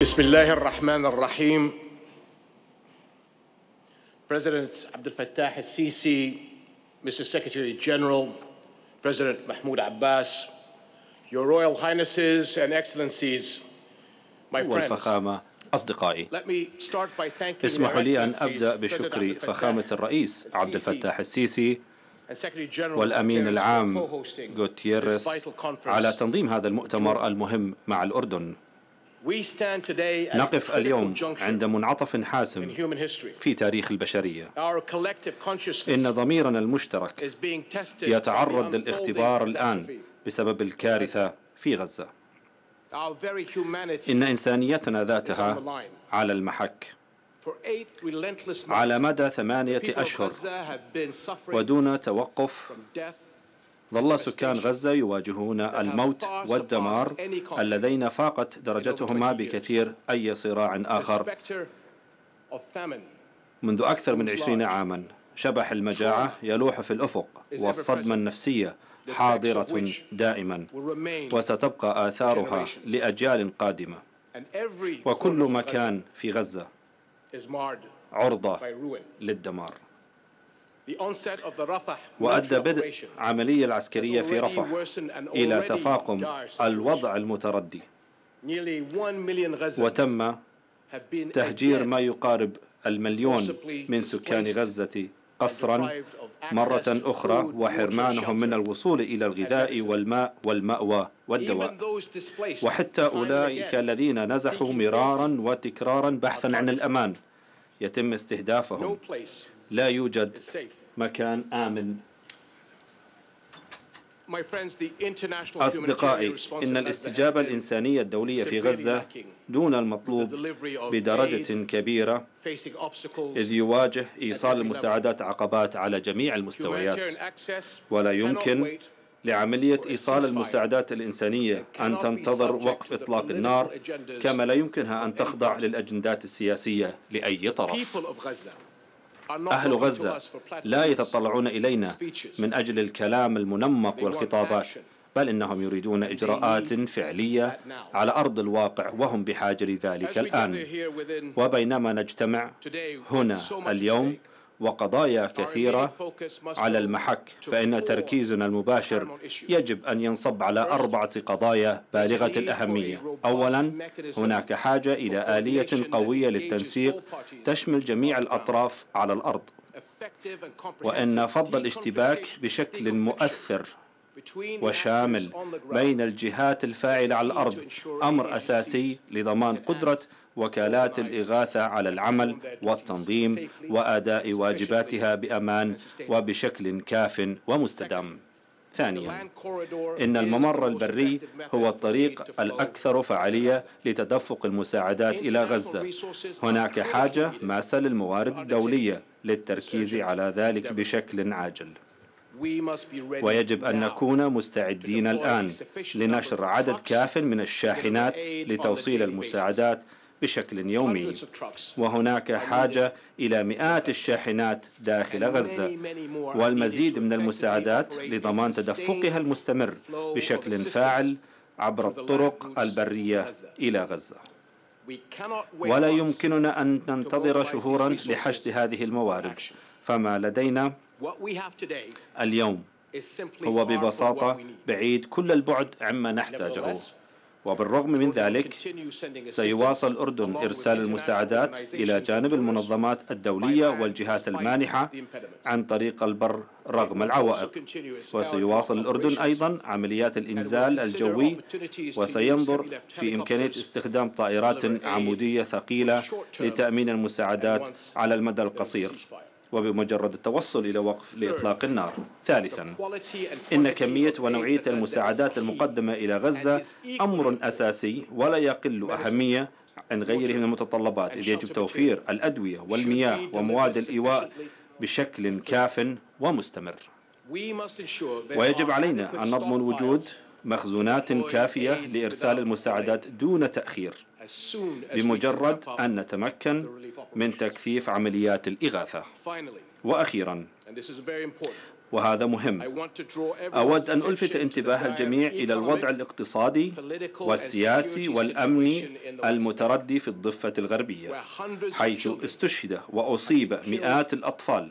بسم الله الرحمن الرحيم. President Abdel Fattah al-Sisi, Mr. Secretary General, President Mahmoud Abbas, Your Royal Highnesses and Excellencies, my friends. والفخامة أصدقائي، اسمحوا لي أن أبدأ بشكر فخامة الرئيس عبد الفتاح السيسي والأمين العام غوتيريس على تنظيم هذا المؤتمر المهم مع الأردن. نقف اليوم عند منعطف حاسم في تاريخ البشرية. إن ضميرنا المشترك يتعرض للاختبار الآن بسبب الكارثة في غزة. إن إنسانيتنا ذاتها على المحك. على مدى 8 أشهر ودون توقف ظل سكان غزة يواجهون الموت والدمار اللذين فاقت درجتهما بكثير أي صراع آخر. منذ أكثر من 20 عاما شبح المجاعة يلوح في الأفق، والصدمة النفسية حاضرة دائما، وستبقى آثارها لأجيال قادمة. وكل مكان في غزة عرضة للدمار. وأدى بدء عملية العسكرية في رفح إلى تفاقم الوضع المتردي، وتم تهجير ما يقارب 1,000,000 من سكان غزة قسرا مرة أخرى، وحرمانهم من الوصول إلى الغذاء والماء والمأوى والدواء. وحتى أولئك الذين نزحوا مرارا وتكرارا بحثا عن الأمان يتم استهدافهم. لا يوجد مكان آمن. أصدقائي، إن الاستجابة الإنسانية الدولية في غزة دون المطلوب بدرجة كبيرة، إذ يواجه إيصال المساعدات عقبات على جميع المستويات، ولا يمكن لعملية إيصال المساعدات الإنسانية أن تنتظر وقف إطلاق النار، كما لا يمكنها أن تخضع للأجندات السياسية لأي طرف. أهل غزة لا يتطلعون إلينا من أجل الكلام المنمق والخطابات، بل إنهم يريدون إجراءات فعلية على أرض الواقع، وهم بحاجة لذلك الآن. وبينما نجتمع هنا اليوم وقضايا كثيرة على المحك، فإن تركيزنا المباشر يجب أن ينصب على 4 قضايا بالغة الأهمية. أولا، هناك حاجة إلى آلية قوية للتنسيق تشمل جميع الأطراف على الأرض، وأن فض الاشتباك بشكل مؤثر وشامل بين الجهات الفاعلة على الأرض أمر أساسي لضمان قدرة وكالات الإغاثة على العمل والتنظيم وأداء واجباتها بأمان وبشكل كاف ومستدام. ثانيا، إن الممر البري هو الطريق الأكثر فعالية لتدفق المساعدات إلى غزة. هناك حاجة ماسة للموارد الدولية للتركيز على ذلك بشكل عاجل، ويجب أن نكون مستعدين الآن لنشر عدد كاف من الشاحنات لتوصيل المساعدات بشكل يومي. وهناك حاجة إلى مئات الشاحنات داخل غزة والمزيد من المساعدات لضمان تدفقها المستمر بشكل فاعل عبر الطرق البرية إلى غزة. ولا يمكننا أن ننتظر شهورا لحشد هذه الموارد، فما لدينا اليوم هو ببساطة بعيد كل البعد عما نحتاجه. وبالرغم من ذلك سيواصل الأردن إرسال المساعدات إلى جانب المنظمات الدولية والجهات المانحة عن طريق البر رغم العوائق. وسيواصل الأردن أيضا عمليات الإنزال الجوي، وسينظر في إمكانية استخدام طائرات عمودية ثقيلة لتأمين المساعدات على المدى القصير وبمجرد التوصل إلى وقف لإطلاق النار. ثالثا، إن كمية ونوعية المساعدات المقدمة إلى غزة أمر أساسي ولا يقل أهمية عن غيره من المتطلبات، إذ يجب توفير الأدوية والمياه ومواد الإيواء بشكل كاف ومستمر. ويجب علينا أن نضمن وجود مخزونات كافية لإرسال المساعدات دون تأخير بمجرد أن نتمكن من تكثيف عمليات الإغاثة. وأخيرا، وهذا مهم. أود أن ألفت انتباه الجميع إلى الوضع الاقتصادي والسياسي والأمني المتردي في الضفة الغربية، حيث استشهد وأصيب مئات الأطفال،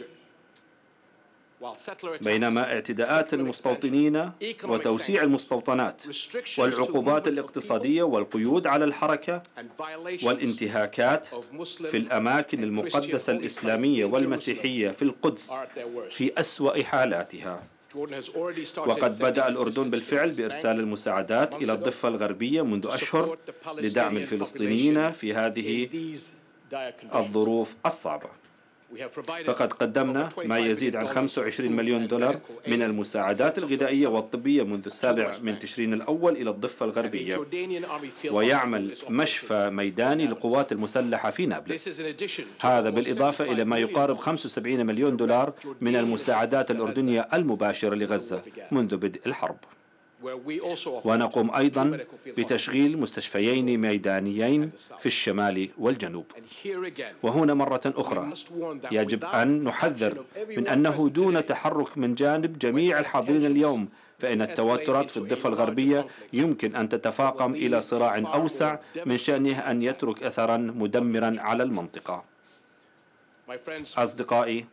بينما اعتداءات المستوطنين وتوسيع المستوطنات والعقوبات الاقتصادية والقيود على الحركة والانتهاكات في الأماكن المقدسة الإسلامية والمسيحية في القدس في أسوأ حالاتها. وقد بدأ الأردن بالفعل بإرسال المساعدات إلى الضفة الغربية منذ أشهر لدعم الفلسطينيين في هذه الظروف الصعبة. فقد قدمنا ما يزيد عن 25 مليون دولار من المساعدات الغذائية والطبية منذ 7 تشرين الأول إلى الضفة الغربية، ويعمل مشفى ميداني للقوات المسلحة في نابلس. هذا بالإضافة إلى ما يقارب 75 مليون دولار من المساعدات الأردنية المباشرة لغزة منذ بدء الحرب. ونقوم أيضا بتشغيل مستشفيين ميدانيين في الشمال والجنوب. وهنا مرة أخرى يجب أن نحذر من أنه دون تحرك من جانب جميع الحاضرين اليوم فإن التوترات في الضفة الغربية يمكن أن تتفاقم إلى صراع أوسع من شأنه أن يترك أثرا مدمرا على المنطقة. أصدقائي،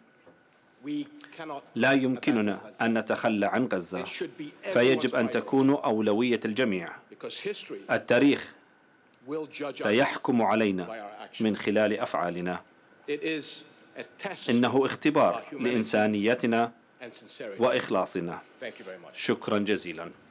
لا يمكننا أن نتخلى عن غزة، فيجب أن تكون أولوية الجميع. التاريخ سيحكم علينا من خلال أفعالنا. إنه اختبار لإنسانيتنا وإخلاصنا. شكرا جزيلا.